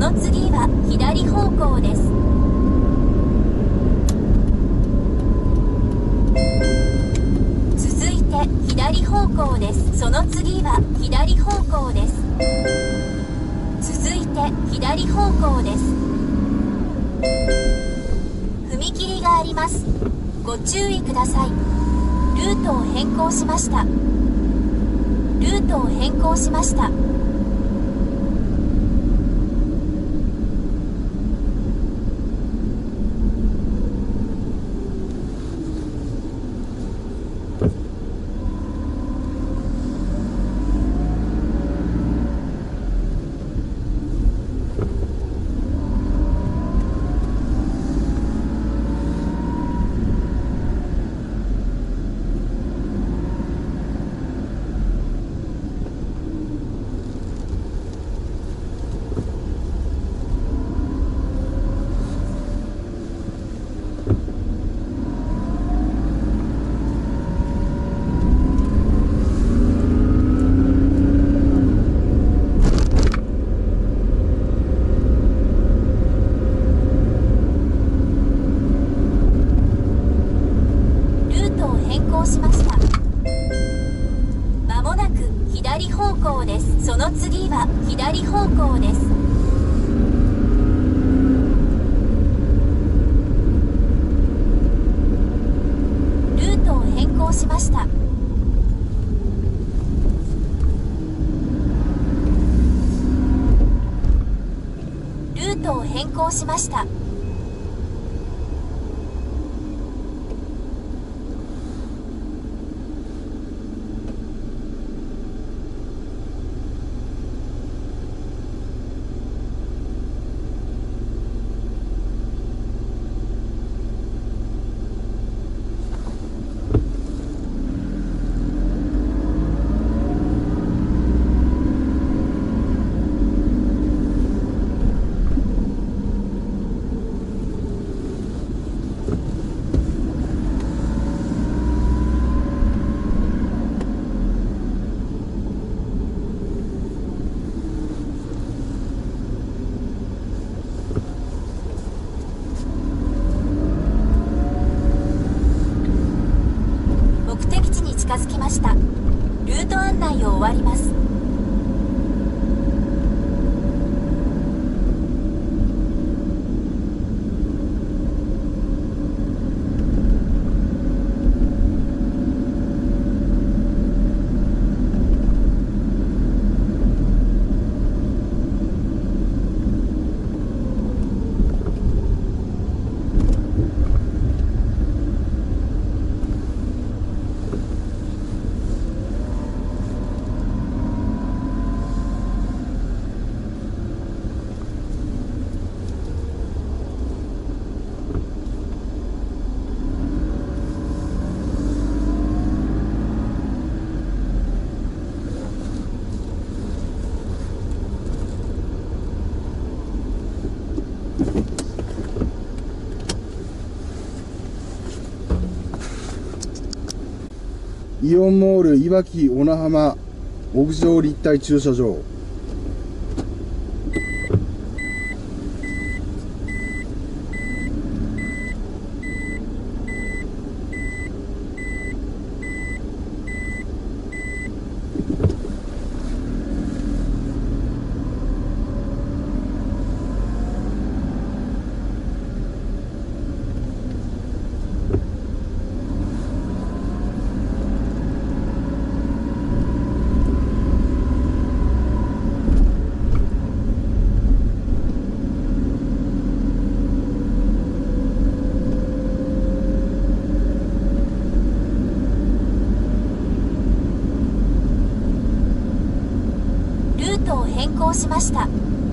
の次は左方向です。続いて左方向です。その次は左方向です。続いて左方向です。踏切があります。ご注意ください。ルートを変更しました。ルートを変更しました。まもなく左方向です。その次は左方向です。ルートを変更しました。ルートを変更しました。近づきました。ルート案内を終わります。 イオンモールいわき小名浜屋上立体駐車場。 変更しました。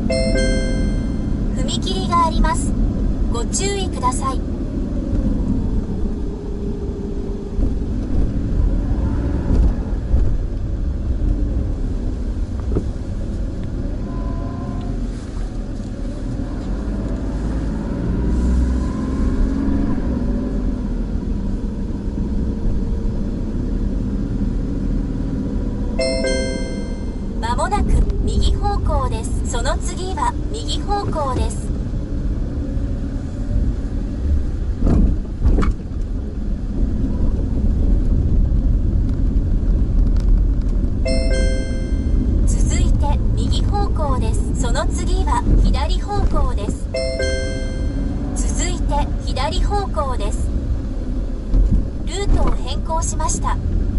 踏切があります。ご注意ください。まもなく右方方向です。その次は右方向です。続いて右方向です。その次は左方向です。続いて左方向です。ルートを変更しました。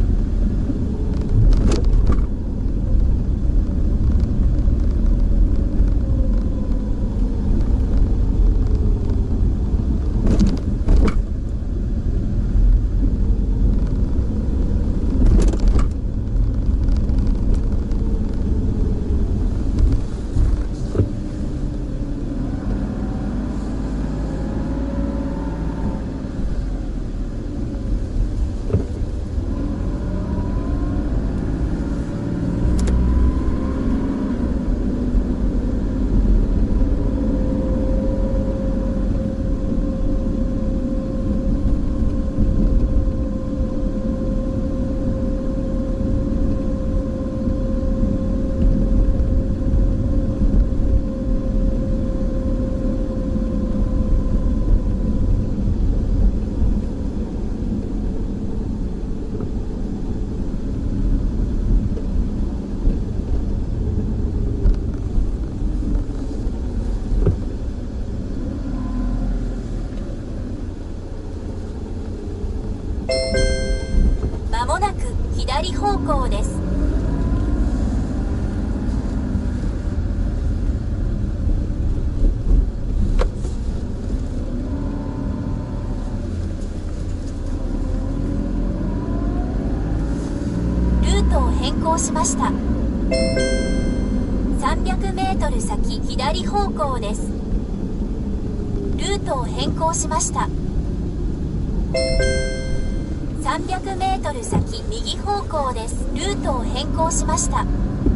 まもなく左方向です。ルートを変更しました。300メートル先左方向です。ルートを変更しました。300メートル先右方向です。ルートを変更しました。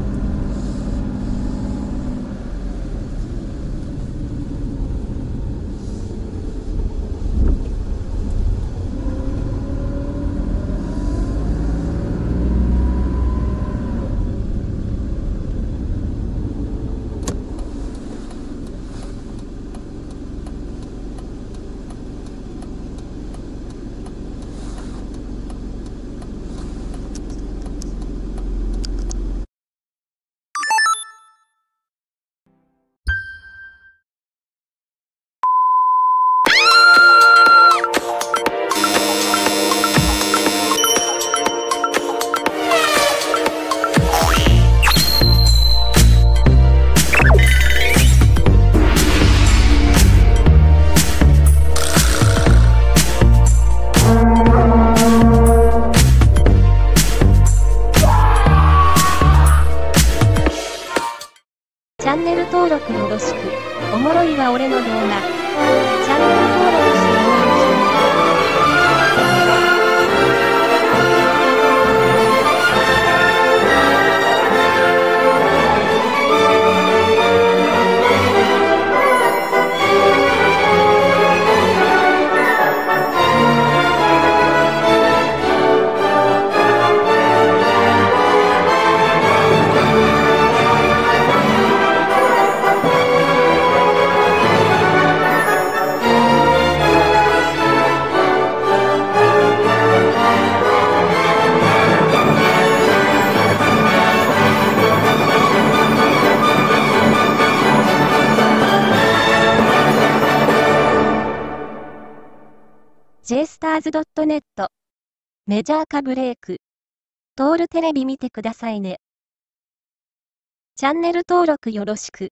チャンネル登録よろしく。おもろいわ俺の動画。チャンネル登録してもらう人。JSTARS.net メジャー化ブレイク。トールテレビ見てくださいね。チャンネル登録よろしく。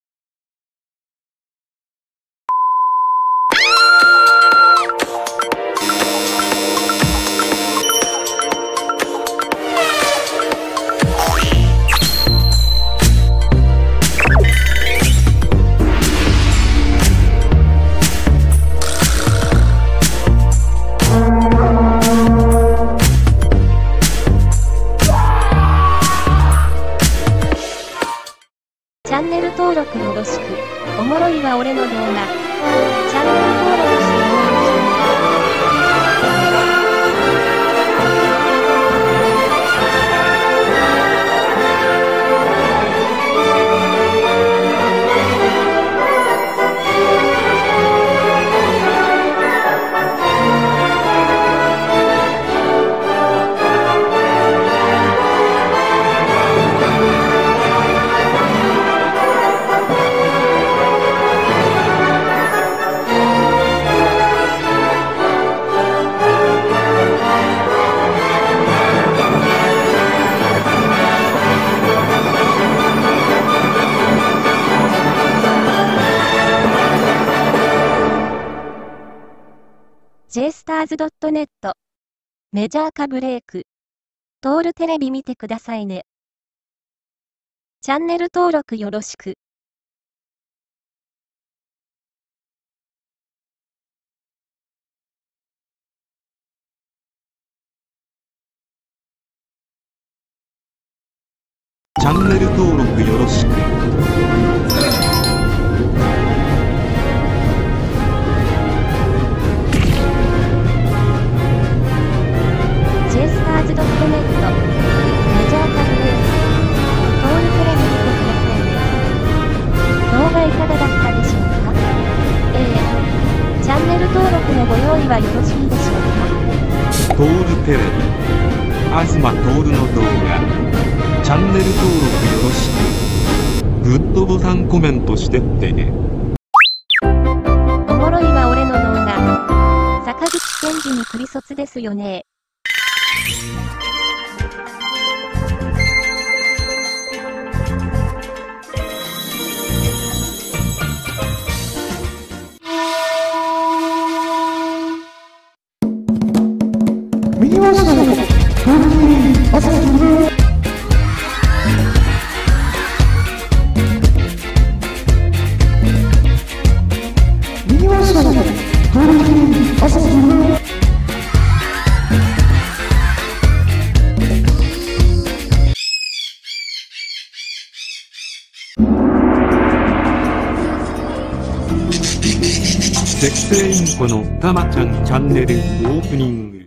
チャンネル登録よろしく。おもろいわ俺の動画。チャンネル登録してもらう人。 Jstars.net。メジャーかブレイク。トールテレビ見てくださいね。チャンネル登録よろしく。 チャンネル登録よろしく。 Jstars.net。メジャーかブレイク。トールテレビ見てくださいね。動画いかがだったでしょうか？チャンネル登録のご用意はよろしいでしょうか？ トールテレビ、東徹の動画。チャンネル登録よろしく。グッドボタンコメントしてってね。 おもろいわ俺の動画。坂口健二にクリ卒ですよね。 右回しなの朝の右回しなの朝の適正インコのたまちゃんチャンネルオープニング。